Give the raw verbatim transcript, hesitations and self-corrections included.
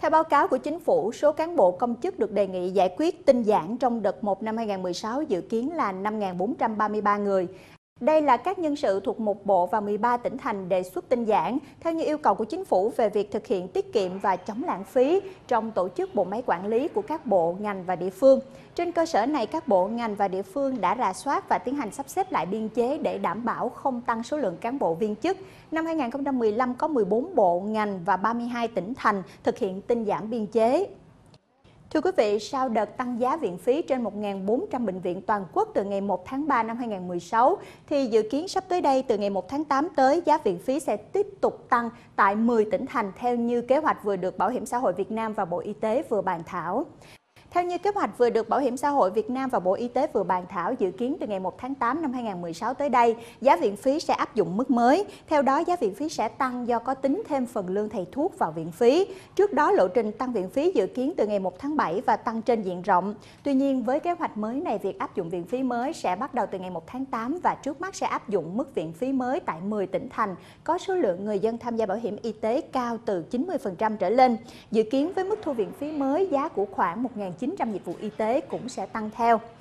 Theo báo cáo của Chính phủ, số cán bộ công chức được đề nghị giải quyết tinh giản trong đợt một năm hai nghìn không trăm mười sáu dự kiến là năm nghìn bốn trăm ba mươi ba người. Đây là các nhân sự thuộc một bộ và mười ba tỉnh thành đề xuất tinh giản, theo như yêu cầu của Chính phủ về việc thực hiện tiết kiệm và chống lãng phí trong tổ chức bộ máy quản lý của các bộ, ngành và địa phương. Trên cơ sở này, các bộ, ngành và địa phương đã rà soát và tiến hành sắp xếp lại biên chế để đảm bảo không tăng số lượng cán bộ viên chức. Năm hai nghìn không trăm mười lăm có mười bốn bộ, ngành và ba mươi hai tỉnh thành thực hiện tinh giản biên chế. Thưa quý vị, sau đợt tăng giá viện phí trên một nghìn bốn trăm bệnh viện toàn quốc từ ngày một tháng ba năm hai nghìn không trăm mười sáu, thì dự kiến sắp tới đây từ ngày một tháng tám tới, giá viện phí sẽ tiếp tục tăng tại mười tỉnh thành theo như kế hoạch vừa được Bảo hiểm xã hội Việt Nam và Bộ Y tế vừa bàn thảo. Theo như kế hoạch vừa được Bảo hiểm xã hội Việt Nam và Bộ Y tế vừa bàn thảo, dự kiến từ ngày một tháng tám năm hai nghìn không trăm mười sáu tới đây, giá viện phí sẽ áp dụng mức mới. Theo đó, giá viện phí sẽ tăng do có tính thêm phần lương thầy thuốc vào viện phí. Trước đó, lộ trình tăng viện phí dự kiến từ ngày một tháng bảy và tăng trên diện rộng. Tuy nhiên, với kế hoạch mới này, việc áp dụng viện phí mới sẽ bắt đầu từ ngày một tháng tám và trước mắt sẽ áp dụng mức viện phí mới tại mười tỉnh thành có số lượng người dân tham gia bảo hiểm y tế cao từ chín mươi phần trăm trở lên. Dự kiến với mức thu viện phí mới, giá của khoảng một nghìn chín trăm dịch vụ y tế cũng sẽ tăng theo.